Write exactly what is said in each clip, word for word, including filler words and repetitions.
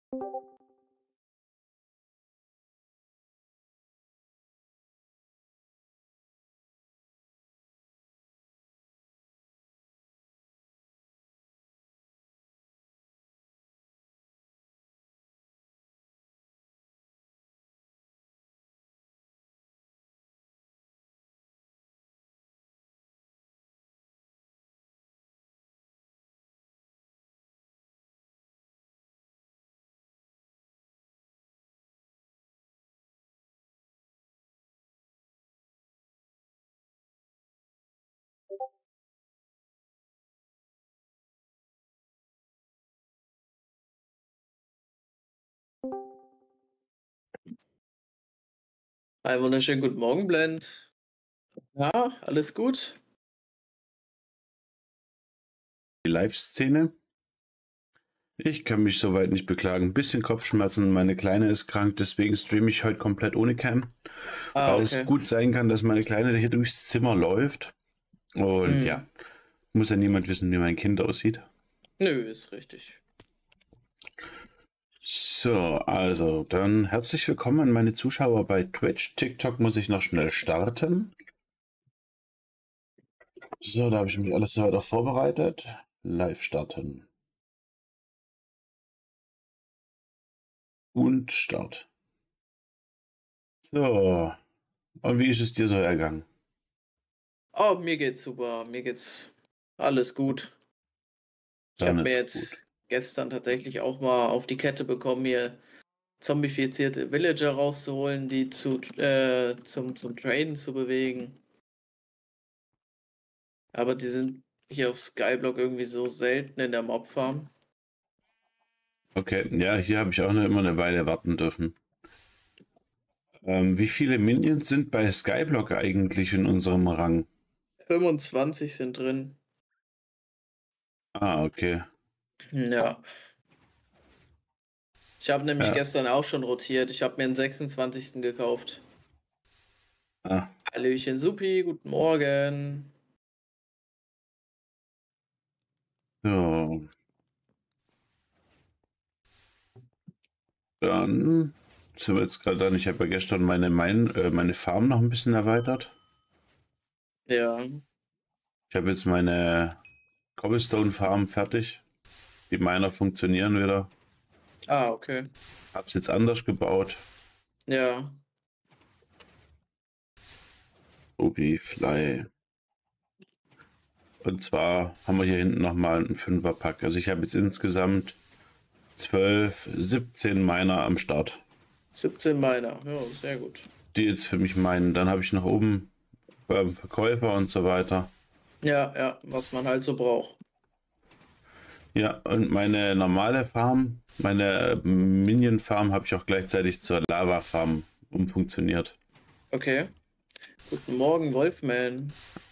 Einen wunderschönen guten Morgen, Blend. Ja, alles gut? Die Live-Szene. Ich kann mich soweit nicht beklagen. Ein bisschen Kopfschmerzen. Meine Kleine ist krank, deswegen streame ich heute komplett ohne Cam. Ah, Weil es okay. gut sein kann, dass meine Kleine hier durchs Zimmer läuft. Und ja, Mhm. muss ja niemand wissen, wie mein Kind aussieht. Nö, ist richtig. So, also dann herzlich willkommen an meine Zuschauer bei Twitch. TikTok muss ich noch schnell starten. So, da habe ich mich alles soweit auch vorbereitet. Live starten. Und Start. So, und wie ist es dir so ergangen? Oh, mir geht's super. Mir geht's alles gut. Ich Dann habe mir ist gut. jetzt gestern tatsächlich auch mal auf die Kette bekommen, mir zombifizierte Villager rauszuholen, die zu, äh, zum, zum Traden zu bewegen. Aber die sind hier auf Skyblock irgendwie so selten in der Mobfarm. Okay, ja, hier habe ich auch noch immer eine Weile warten dürfen. Ähm, wie viele Minions sind bei Skyblock eigentlich in unserem Rang? fünfundzwanzig sind drin. Ah, okay. Ja. Ich habe nämlich Ja, gestern auch schon rotiert. Ich habe mir den sechsundzwanzigsten gekauft. ah, Hallöchen, Supi, guten Morgen. so. Dann sind wir jetzt gerade dran. Ich habe ja gestern meine, mein, äh, meine Farm noch ein bisschen erweitert. Ja, Ich habe jetzt meine Cobblestone Farm fertig. Die Miner funktionieren wieder. ah, okay. Hab's jetzt anders gebaut. Ja, Ruby, Fly. Und zwar haben wir hier hinten nochmal einen Fünferpack. Also ich habe jetzt insgesamt zwölf, siebzehn Miner am Start, siebzehn Miner. Ja, sehr gut. die jetzt für mich meinen. Dann habe ich nach oben beim Verkäufer und so weiter. Ja, ja, was man halt so braucht. Ja, und meine normale Farm, meine Minion Farm habe ich auch gleichzeitig zur Lava Farm umfunktioniert. Okay. Guten Morgen, Wolfman.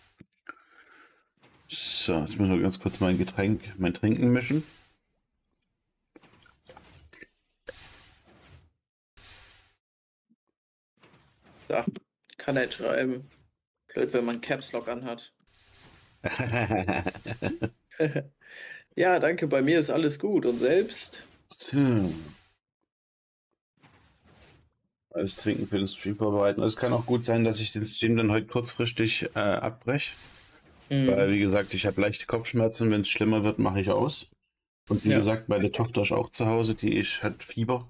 So, jetzt muss ich ganz kurz mein Getränk, mein Trinken mischen. Da kann er schreiben. Blöd, wenn man Caps Lock anhat. Ja, danke, bei mir ist alles gut. Und selbst? So, alles Trinken für den Stream vorbereiten. Es kann auch gut sein, dass ich den Stream dann heute kurzfristig äh, abbreche. Weil, Hm, wie gesagt, ich habe leichte Kopfschmerzen. Wenn es schlimmer wird, mache ich aus. Und wie ja, gesagt, meine Tochter ist auch zu Hause, die ist, hat Fieber.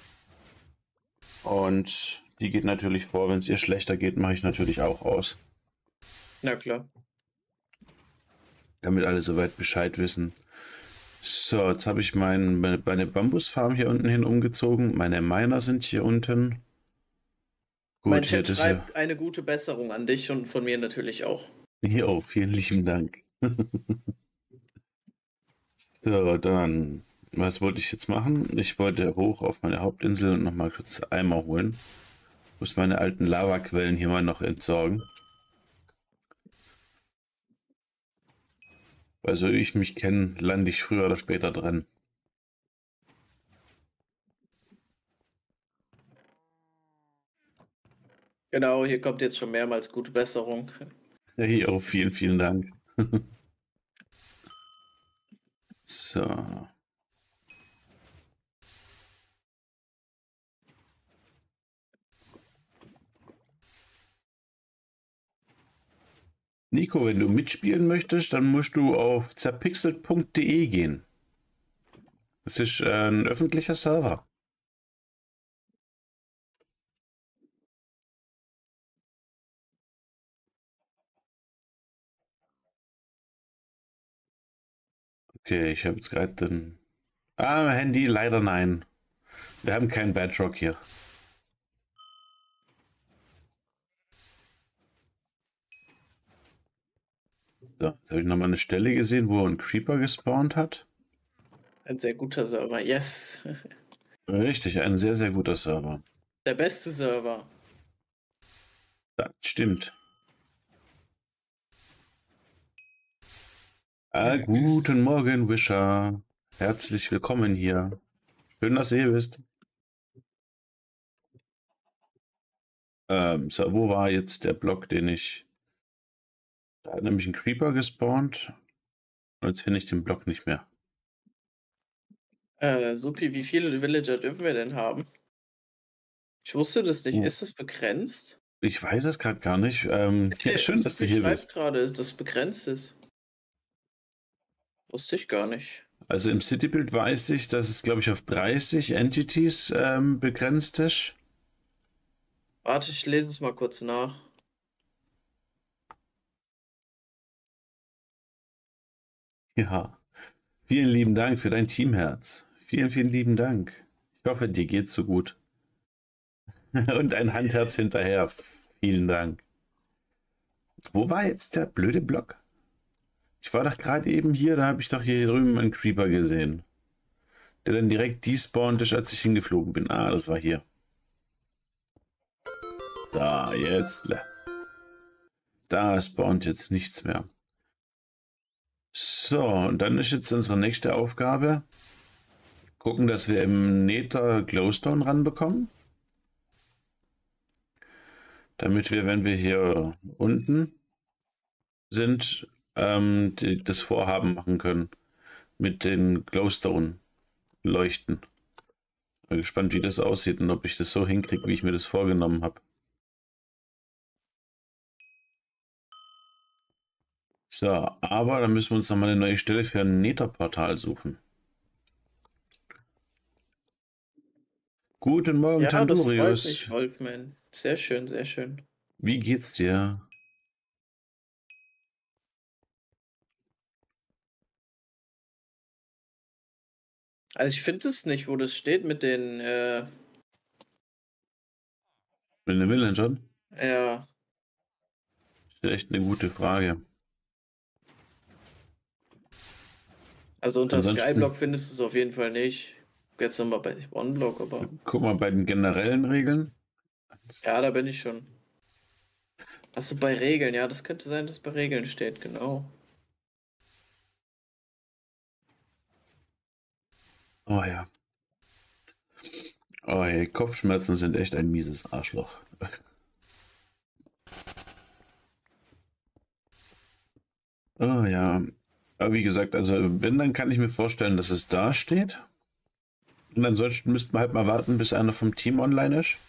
Und die geht natürlich vor, wenn es ihr schlechter geht, mache ich natürlich auch aus. na klar. Damit alle soweit Bescheid wissen. So, jetzt habe ich mein, meine, meine Bambusfarm hier unten hin umgezogen. Meine Miner sind hier unten. Mein Gut, hier Chat das hier. schreibt eine gute Besserung an dich und von mir natürlich auch. Jo, vielen lieben Dank. So, dann, was wollte ich jetzt machen? Ich wollte hoch auf meine Hauptinsel und nochmal kurz Eimer holen. Muss meine alten Lavaquellen hier mal noch entsorgen. Weil so wie ich mich kenne, lande ich früher oder später dran. Genau, hier kommt jetzt schon mehrmals gute Besserung. Jo, vielen, vielen Dank. So. Nico, wenn du mitspielen möchtest, dann musst du auf zerpixelt punkt de gehen. Das ist äh, ein öffentlicher Server. Okay, ich habe jetzt gerade den... Ah, Handy, leider nein. Wir haben keinen Bedrock hier. So, jetzt habe ich nochmal eine Stelle gesehen, wo ein Creeper gespawnt hat. Ein sehr guter Server. Yes. Richtig, ein sehr, sehr guter Server. Der beste Server. Das stimmt. Ah, guten Morgen, Wisher. Herzlich willkommen hier. Schön, dass du hier bist. Ähm, so, wo war jetzt der Block, den ich... Da hat nämlich ein Creeper gespawnt. Und jetzt finde ich den Block nicht mehr. Äh, Supi, wie viele Villager dürfen wir denn haben? Ich wusste das nicht. Oh, Ist das begrenzt? ich weiß es gerade gar nicht. Ähm, ja, Äh, schön, dass du Supi hier schreibt bist. gerade, dass es begrenzt ist. Wusste ich gar nicht. Also im Citybuild weiß ich, dass es, glaube ich, auf dreißig Entities ähm, begrenzt ist. Warte, ich lese es mal kurz nach. Ja. Vielen lieben Dank für dein Teamherz. Vielen, vielen lieben Dank. Ich hoffe, dir geht's so gut. Und ein Handherz hinterher. Vielen Dank. Wo war jetzt der blöde Block? Ich war doch gerade eben hier, da habe ich doch hier drüben einen Creeper gesehen. Der dann direkt despawned ist, als ich hingeflogen bin. Ah, das war hier. So, jetzt. Da spawnt jetzt nichts mehr. So, und dann ist jetzt unsere nächste Aufgabe. Gucken, dass wir im Nether Glowstone ranbekommen. Damit wir, wenn wir hier unten sind, ähm, die, das Vorhaben machen können mit den Glowstone-Leuchten. Bin gespannt, wie das aussieht und ob ich das so hinkriege, wie ich mir das vorgenommen habe. So, aber dann müssen wir uns nochmal eine neue Stelle für ein Nether-Portal suchen. Guten Morgen, Ja, das freut mich, Tandurius. Wolfman. Sehr schön, sehr schön. Wie geht's dir? Also ich finde es nicht, wo das steht mit den, äh, Mit den Villagern? ja, Das ist echt eine gute Frage. also unter Ansonsten, Skyblock findest du es auf jeden Fall nicht. Jetzt nochmal bei OneBlock, aber guck mal bei den generellen Regeln. ja, da bin ich schon. Achso, bei Regeln, ja, das könnte sein, dass bei Regeln steht, genau. Oh ja. Oh hey, Kopfschmerzen sind echt ein mieses Arschloch. Oh ja. Aber wie gesagt, also wenn, dann kann ich mir vorstellen, dass es da steht. Und ansonsten müssten wir halt mal warten, bis einer vom Team online ist.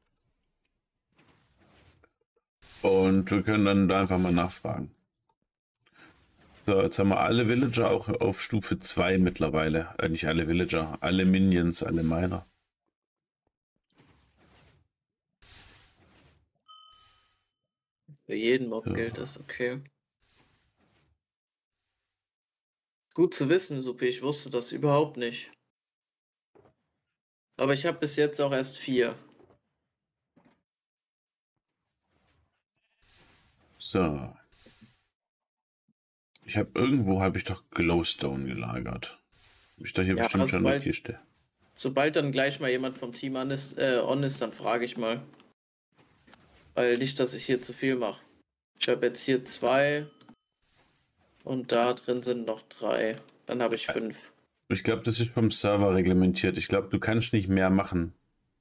Und wir können dann da einfach mal nachfragen. So, jetzt haben wir alle Villager auch auf Stufe zwei mittlerweile. Äh, nicht alle Villager, alle Minions, alle Miner. Für jeden Mob So. gilt das, okay. Gut zu wissen, Supi, ich wusste das überhaupt nicht. Aber ich habe bis jetzt auch erst vier. So. Ich habe irgendwo habe ich doch Glowstone gelagert. Hab ich doch hier Ja, bestimmt schon eine sobald, Kiste. sobald dann gleich mal jemand vom Team an ist, äh, on ist, dann frage ich mal. Weil nicht, dass ich hier zu viel mache. Ich habe jetzt hier zwei und da drin sind noch drei. Dann habe ich fünf. Ich glaube, das ist vom Server reglementiert. Ich glaube, du kannst nicht mehr machen.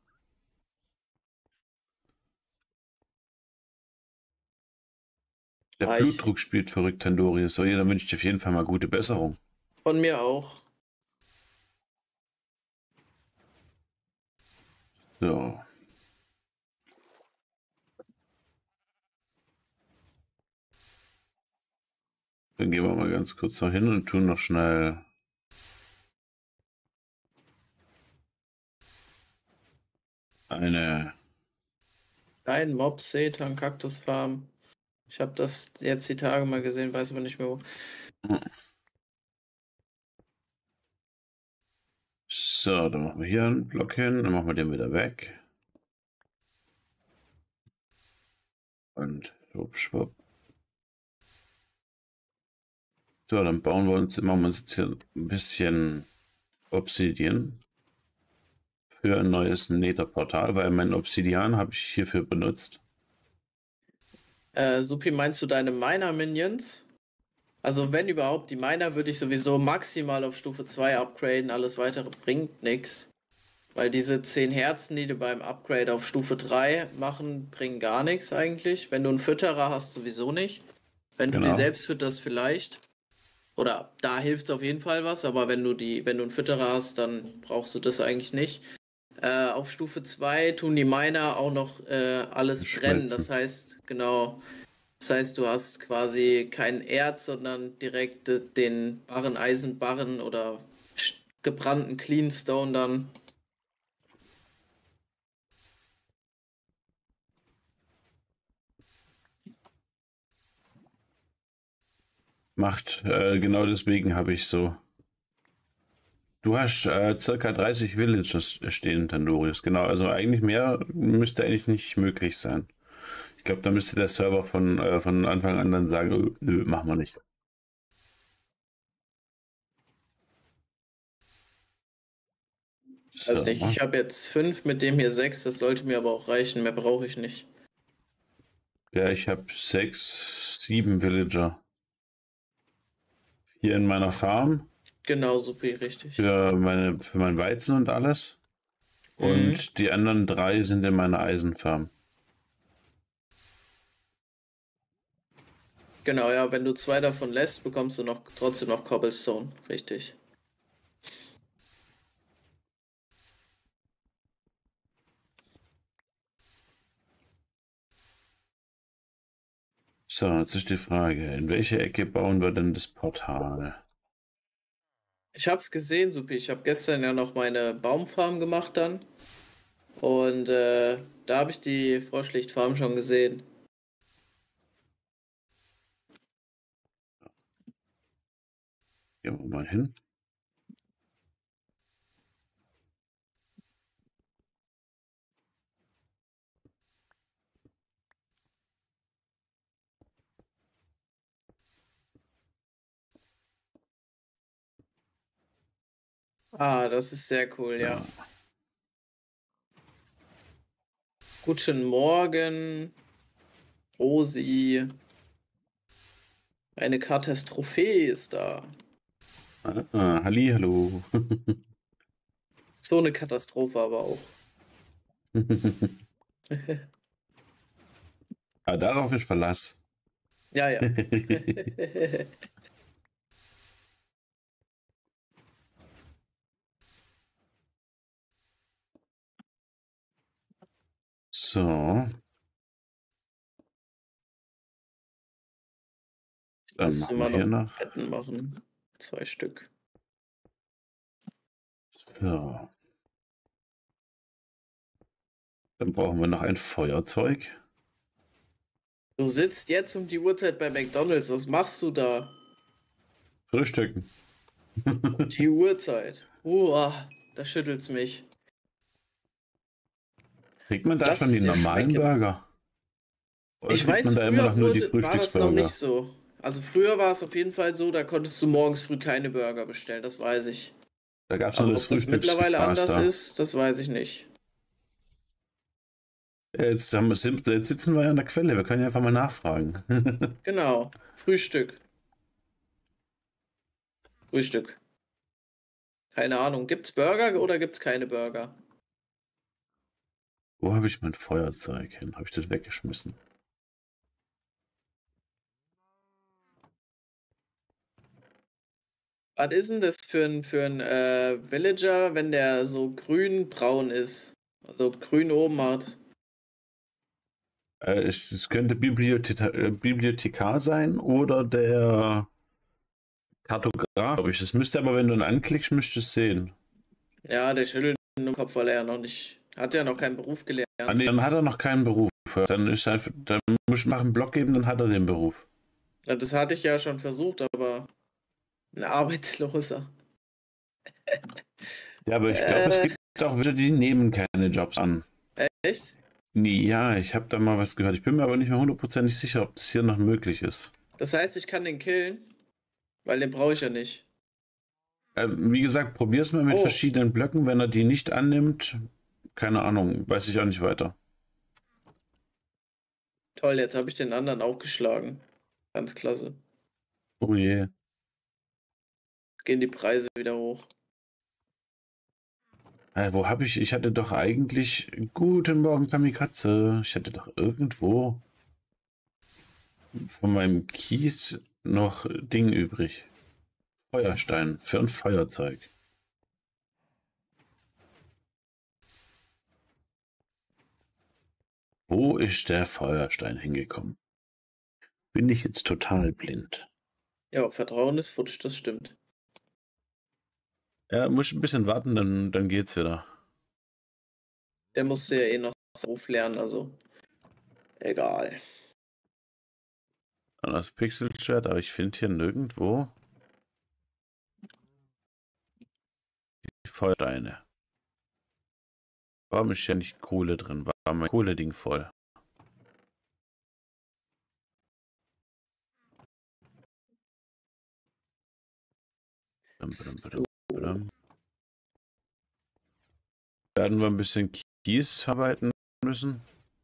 Der Ah, ich Blutdruck spielt verrückt, Tandorius. So, jeder wünscht dir auf jeden Fall mal gute Besserung. von mir auch. So. Dann gehen wir mal ganz kurz noch hin und tun noch schnell eine. Ein Mob, Setan, Kaktusfarm. Ich habe das jetzt die Tage mal gesehen, weiß aber nicht mehr wo. So, dann machen wir hier einen Block hin, dann machen wir den wieder weg. Und schwupp, schwupp. So, dann bauen wir uns, machen wir uns jetzt hier ein bisschen Obsidian für ein neues Nether-Portal, weil mein Obsidian habe ich hierfür benutzt. Äh, Supi, meinst du deine Miner-Minions? Also wenn überhaupt, die Miner würde ich sowieso maximal auf Stufe zwei upgraden, alles weitere bringt nichts. Weil diese zehn Herzen, die du beim Upgrade auf Stufe drei machen, bringen gar nichts eigentlich. Wenn du einen Fütterer hast, sowieso nicht. Wenn du die Genau. selbst fütterst, vielleicht. Oder da hilft es auf jeden Fall was, aber wenn du die, wenn du einen Fütterer hast, dann brauchst du das eigentlich nicht. Äh, auf Stufe zwei tun die Miner auch noch äh, alles brennen. Das Schmelzen. heißt, genau, das heißt, du hast quasi kein Erz, sondern direkt äh, den Barren, Eisenbarren oder sch- gebrannten Cleanstone dann. Macht, äh, genau deswegen habe ich so. Du hast äh, circa dreißig Villagers stehen, Tandorius. Genau, also eigentlich mehr müsste eigentlich nicht möglich sein. Ich glaube, da müsste der Server von, äh, von Anfang an dann sagen, "Ö, nö, machen wir nicht." Weiß nicht, So. ich habe jetzt fünf, mit dem hier sechs, das sollte mir aber auch reichen, mehr brauche ich nicht. Ja, ich habe sechs, sieben Villager. Hier in meiner Farm Genau, Supi, richtig. für, meine, für mein Weizen und alles. Mhm. Und die anderen drei sind in meiner Eisenfarm. Genau, ja, wenn du zwei davon lässt, bekommst du noch trotzdem noch Cobblestone, richtig. So, jetzt ist die Frage, in welche Ecke bauen wir denn das Portal? Ich hab's gesehen, Supi. Ich habe gestern ja noch meine Baumfarm gemacht dann. Und äh, da habe ich die Froschlichtfarm schon gesehen. Gehen wir mal hin. Ah, das ist sehr cool, ja. Ja. Guten Morgen, Rosi. Eine Katastrophe ist da. Ah, ah, Hallihallo. So eine Katastrophe aber auch. Ah, darauf ist Verlass. Ja, ja. So, dann Müsste machen wir mal hier noch noch. Betten machen. Zwei Stück. So, dann brauchen wir noch ein Feuerzeug. Du sitzt jetzt um die Uhrzeit bei McDonald's. Was machst du da? Frühstücken. Die Uhrzeit. Uah, da schüttelt's mich. Kriegt man da Lass schon es die dir normalen schmecken. Burger? Oder Ich kriegt man weiß, da immer noch früher nur die wurde, war das noch nicht Frühstücksburger? so. Also früher war es auf jeden Fall so, da konntest du morgens früh keine Burger bestellen, das weiß ich. Da gab es nur Aber das ob das mittlerweile Frühstücksgefraß anders da. ist, das weiß ich nicht. Jetzt, haben wir, sind- jetzt sitzen wir ja an der Quelle, wir können ja einfach mal nachfragen. Genau. Frühstück. Frühstück. Keine Ahnung. Gibt's Burger oder gibt's keine Burger? Wo habe ich mein Feuerzeug hin? Habe ich das weggeschmissen? Was ist denn das für ein, für ein äh, Villager, wenn der so grün-braun ist? Also grün oben hat. Äh, es, es könnte Bibliothe äh, Bibliothekar sein oder der Kartograf, glaube ich. Das müsste aber, wenn du ihn anklickst, müsstest du es sehen. Ja, der schüttelt nur den Kopf, weil er ja noch nicht, hat ja noch keinen Beruf gelernt. Ah, nee, dann hat er noch keinen Beruf. Dann ist einfach, dann muss ich nach einem Block geben, dann hat er den Beruf. Ja, das hatte ich ja schon versucht, aber ein Arbeitsloser. Ja, aber ich glaube, es Äh, gibt auch welche, die nehmen keine Jobs an. echt? Nee, ja, ich habe da mal was gehört. Ich bin mir aber nicht mehr hundertprozentig sicher, ob das hier noch möglich ist. Das heißt, ich kann den killen, weil den brauche ich ja nicht. Äh, wie gesagt, probier's mal mit Oh, verschiedenen Blöcken. Wenn er die nicht annimmt, keine Ahnung, weiß ich auch nicht weiter. toll, jetzt habe ich den anderen auch geschlagen. Ganz klasse. Oh je. Jetzt gehen die Preise wieder hoch. Äh, wo habe ich? Ich hatte doch eigentlich. Guten Morgen, Kamikaze. Ich hatte doch irgendwo von meinem Kies noch Ding übrig. Feuerstein für ein Feuerzeug. Wo ist der Feuerstein hingekommen? Bin ich jetzt total blind? Ja, Vertrauen ist futsch, das stimmt. Ja, muss ein bisschen warten, dann, dann geht's wieder. Der musste ja eh noch seinen Beruf lernen, also egal. An das Pixelschwert, aber ich finde hier nirgendwo die Feuersteine. Warum ist hier nicht Kohle drin? War mein Kohle-Ding voll? Badum, badum, badum, badum. Werden wir ein bisschen Kies verarbeiten müssen?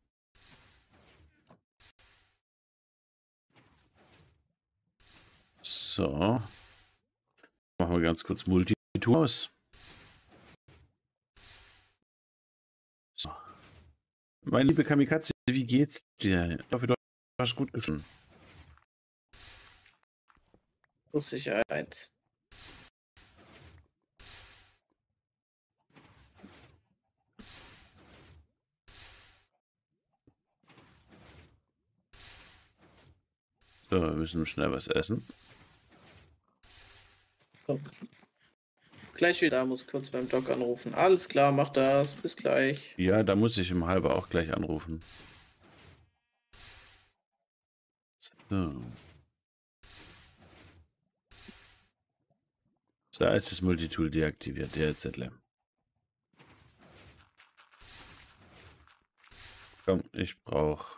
So. Machen wir ganz kurz Multitool aus. So. Meine liebe Kamikaze, wie geht's dir? Ich hoffe, du hast gut geschlafen. Plus Sicherheit. So, wir müssen schnell was essen. So. Gleich wieder, muss kurz beim Doc anrufen. Alles klar, mach das. Bis gleich. Ja, da muss ich im Halber auch gleich anrufen. So. So, jetzt ist das Multitool deaktiviert. Der Z L M. Komm, ich brauche.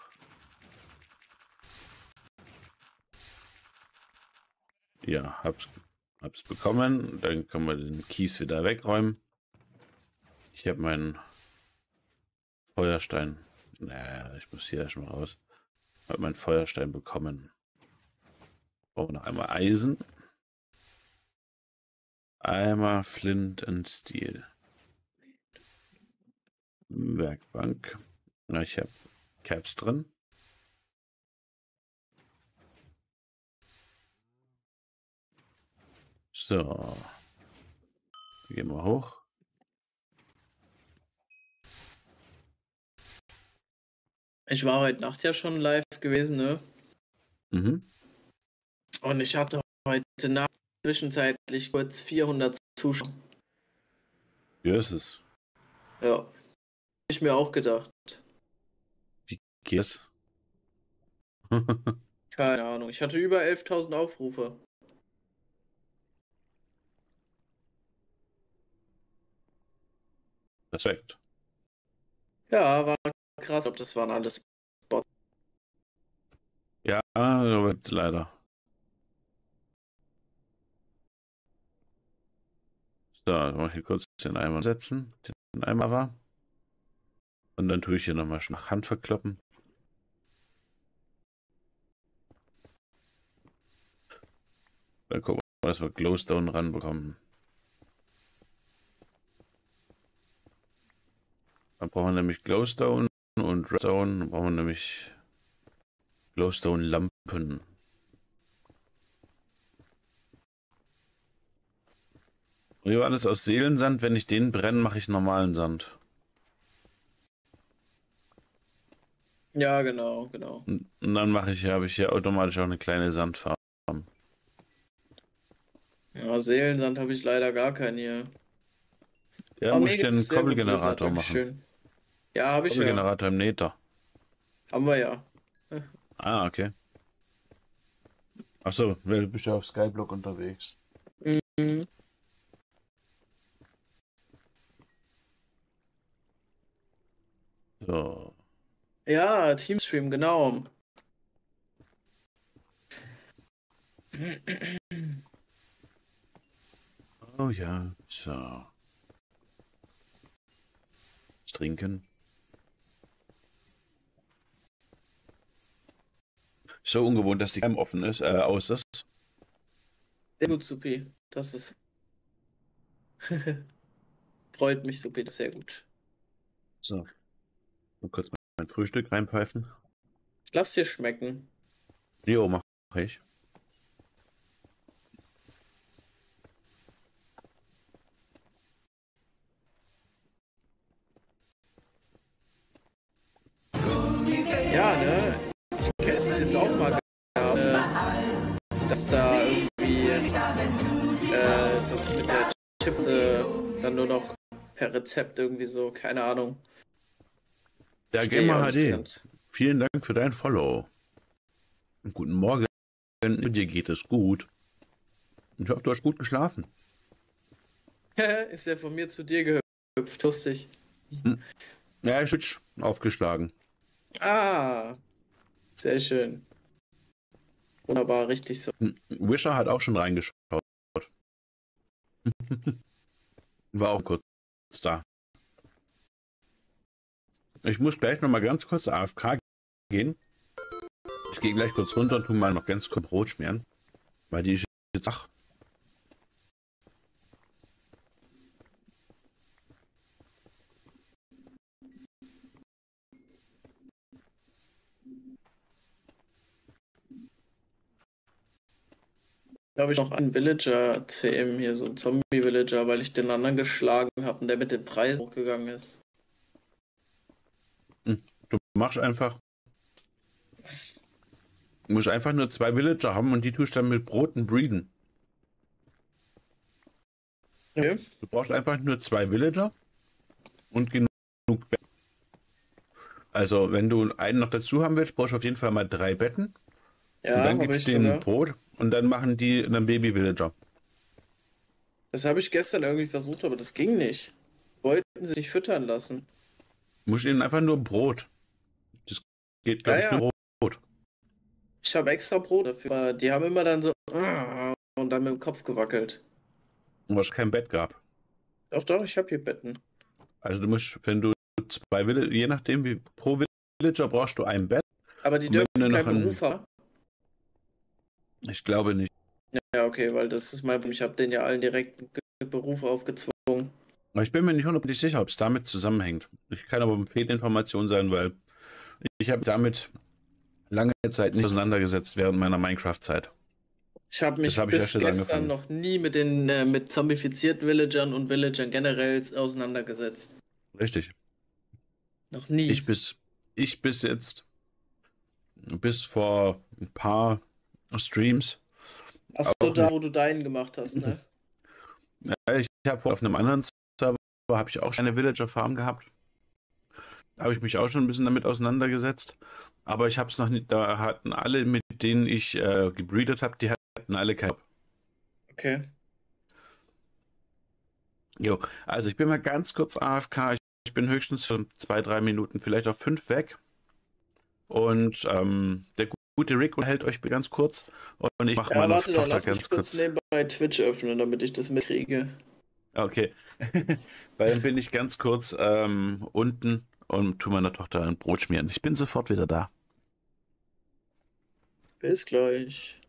Ja, hab's, hab's bekommen. Dann können wir den Kies wieder wegräumen. Ich habe meinen Feuerstein. Naja, ich muss hier erstmal raus. Ich habe meinen Feuerstein bekommen. Brauchen wir noch einmal Eisen. Einmal Flint and Steel. Werkbank. Na, ich habe Caps drin. So. Gehen wir hoch. Ich war heute Nacht ja schon live gewesen, ne? Mhm. Und ich hatte heute Nacht zwischenzeitlich kurz vierhundert Zuschauer. Wie ist es? Ja. Hab ich mir auch gedacht. Wie geht's? Keine Ahnung. Ich hatte über elftausend Aufrufe. Respekt. Ja, war krass. Ich glaube, das waren alles Bots. Ja, Robert, leider. So, dann mache ich hier kurz den Eimer setzen. Den Eimer war. Und dann tue ich hier nochmal nach Hand verkloppen. Dann gucken wir, dass wir Glowstone ranbekommen. Dann brauchen wir nämlich Glowstone und Redstone. Dann brauchen wir nämlich Glowstone-Lampen. Und hier war alles aus Seelensand. Wenn ich den brenne, mache ich normalen Sand. Ja, genau, genau. Und, und dann mache ich, habe ich hier automatisch auch eine kleine Sandfarm. Ja, Seelensand habe ich leider gar keinen hier. Ja, Aber muss mir ich geht's den sehr gut, Blizzard, Koppelgenerator machen. Dankeschön. Ja, habe ich ja. Koppelgenerator im Nether. Haben wir ja. Ah, okay. Achso, du bist ja auf Skyblock unterwegs. Mhm. So. Ja, Teamstream, genau. Oh ja, so. Was trinken. So ungewohnt, dass die Cam offen ist, äh, aus ist. Sehr gut, Supi. Das ist. Freut mich, Supi, das ist sehr gut. So. Mal kurz mein Frühstück reinpfeifen. Lass dir schmecken. Jo, mach ich. Ja, ne? Ich kenne es jetzt auch mal gehabt, äh, dass da irgendwie äh, das mit der Chip äh, dann nur noch per Rezept irgendwie so, keine Ahnung. Ja, Verstehe ich auch Gamer nicht so H D. ganz. Vielen Dank für dein Follow. Guten Morgen. Dir geht es gut. Ich hoffe, du hast gut geschlafen. Ist ja von mir zu dir gehüpft, lustig. Hm. Ja, ich bin aufgeschlagen. Ah, sehr schön. Wunderbar, richtig so. Hm. Wisher hat auch schon reingeschaut. War auch kurz da. Ich muss gleich noch mal ganz kurz A F K gehen. Ich gehe gleich kurz runter und tu mal noch ganz kurz Brot schmieren. Weil die ist jetzt ach. Da habe ich noch einen Villager-C M hier, so einen Zombie-Villager, weil ich den anderen geschlagen habe und der mit den Preisen hochgegangen ist. Hm. Du machst einfach. Du musst einfach nur zwei Villager haben und die tust dann mit Broten breeden. Okay. Du brauchst einfach nur zwei Villager und genug Betten. Also, wenn du einen noch dazu haben willst, brauchst du auf jeden Fall mal drei Betten. Und Ja, dann habe gibst ich du denen sogar. Brot und dann machen die einen Baby-Villager. Das habe ich gestern irgendwie versucht, aber das ging nicht. Wollten sie nicht füttern lassen. Du musst ihnen einfach nur Brot. Das geht, Ja, glaube ich, ja. nur Brot. Ich habe extra Brot dafür. Aber die haben immer dann so und dann mit dem Kopf gewackelt. Und was kein Bett gab. Doch, doch, ich habe hier Betten. Also du musst, wenn du zwei Villager, je nachdem wie pro Villager brauchst du ein Bett. Aber die Und wenn dürfen du noch keinen ein, Beruf haben. ich glaube nicht. Ja, okay, weil das ist mein Problem. Ich habe denen ja allen direkt einen Beruf aufgezwungen. Aber ich bin mir nicht hundertprozentig sicher, ob es damit zusammenhängt. Ich kann aber eine Fehlinformation sein, weil ich habe damit lange Zeit nicht auseinandergesetzt während meiner Minecraft-Zeit. Ich habe Das mich habe ich erst bis jetzt gestern angefangen. noch nie mit den äh, mit zombifizierten Villagern und Villagern generell auseinandergesetzt. Richtig. Noch nie. Ich bis, ich bis jetzt, bis vor ein paar Streams Ach so, auch da, nicht. wo du deinen gemacht hast, ne? Ja, ich habe auf einem anderen Server habe ich auch schon eine Villager Farm gehabt. Da habe ich mich auch schon ein bisschen damit auseinandergesetzt. Aber ich habe es noch nicht, da hatten alle, mit denen ich äh, gebreedet habe, die hatten alle kein. Okay. Jo, also ich bin mal ganz kurz A F K. Ich, ich bin höchstens schon zwei, drei Minuten, vielleicht auch fünf weg. Und ähm, der gute Rick hält euch ganz kurz. Und ich mache Ja, meine warte, dann Tochter lass mich ganz kurz kurz. nebenbei Twitch öffnen, damit ich das mitkriege. Okay. Weil dann bin ich ganz kurz ähm, unten und tu meiner Tochter ein Brot schmieren. Ich bin sofort wieder da. Bis gleich.